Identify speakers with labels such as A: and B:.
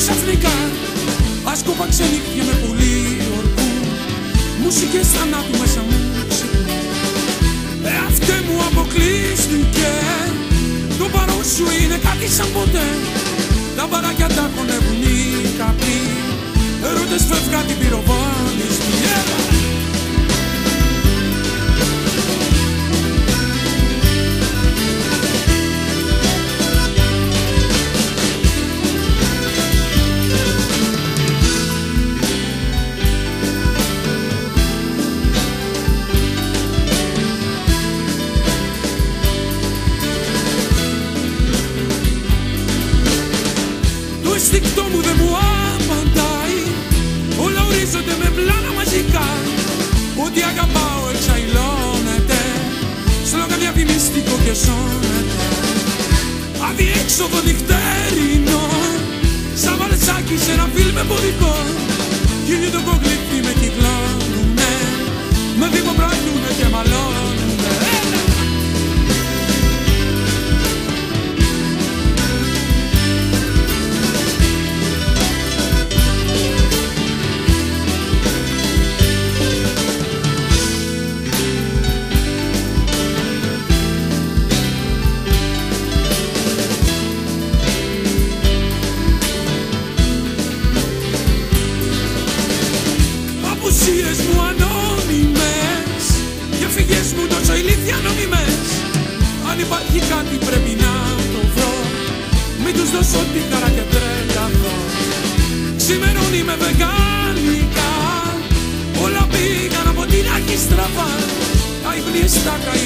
A: ξαφνικά άσκοπα ξενύχια με πολύ ορκού, μουσικές θανάτου μέσα μου ξυπνούν. Αυτή μου αποκλείστηκε, το παρόν σου είναι κάτι σαν ποτέ. Τα μπαράκια τα χωνεύουν οι καπνοί, ερώτες φεύγα την πυροβόλησμη. Το αισθηκτό μου δεν μου απαντάει, όλα ορίζονται με πλάνα μαζικά. Ό,τι αγαπάω εξαϊλώνεται, σλόγγαν διαφημιστικό και σώνεται. Αδιέξοδο νυχτερινό, σαν βαλσάκι σε ένα φιλμ εμπορικό. Χίλιοι το κογλίφι με κυκλώνουνε, με δίπο πράχνουνε και μαλώνουνε. Απουσίες μου ανώνυμες και φυγές μου τόσο ηλίθια νομιμές. Αν υπάρχει κάτι πρέπει να το βρω, μην τους δώσω τη χαρά και τρελαθώ. Ξημερώνει με βεγγαλικά, όλα πήγαν από την αρχή στραβά. Τα ύπνη στάκα, η